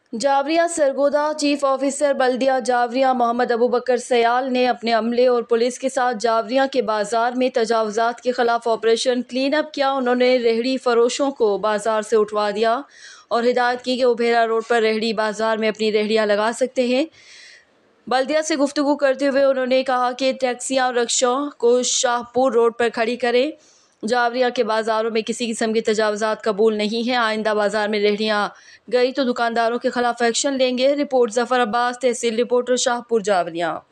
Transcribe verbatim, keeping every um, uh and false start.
Javeria Sargodha chief officer बल्दिया जावरिया मोहम्मद अबू बकर सयाल ने अपने अमले और पुलिस के साथ जावरिया के बाजार में तजावुज़ात के खिलाफ ऑपरेशन क्लीन अप किया। उन्होंने रेहड़ी फरोशों को बाजार से उठवा दिया और हिदायत की कि वो भेरा रोड पर रेहड़ी बाजार में अपनी रेहड़ियाँ लगा सकते हैं। बल्दिया से गुफ्तगू करते हुए उन्होंने कहा कि टैक्सियाँ और रिक्शों को शाहपुर रोड पर खड़ी करें। जावरिया के बाज़ारों में किसी किस्म की तजावुज़ात कबूल नहीं है। आइंदा बाज़ार में रेहड़ियाँ गई तो दुकानदारों के खिलाफ एक्शन लेंगे। रिपोर्ट जफ़र अब्बास, तहसील रिपोर्टर, शाहपुर, जावरिया।